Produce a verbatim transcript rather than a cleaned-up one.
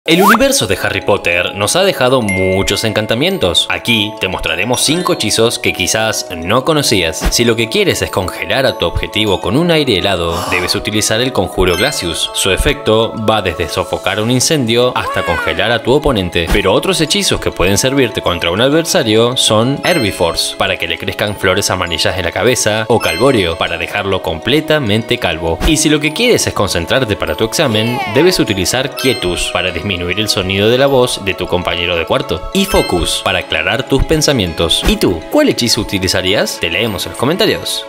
El universo de Harry Potter nos ha dejado muchos encantamientos. Aquí te mostraremos cinco hechizos que quizás no conocías. Si lo que quieres es congelar a tu objetivo con un aire helado, debes utilizar el conjuro Glacius. Su efecto va desde sofocar un incendio hasta congelar a tu oponente. Pero otros hechizos que pueden servirte contra un adversario son Herbiforce, para que le crezcan flores amarillas en la cabeza, o Calvoreo, para dejarlo completamente calvo. Y si lo que quieres es concentrarte para tu examen, debes utilizar Quietus, para disminuir disminuir el sonido de la voz de tu compañero de cuarto, y Focus, para aclarar tus pensamientos. ¿Y tú? ¿Cuál hechizo utilizarías? Te leemos en los comentarios.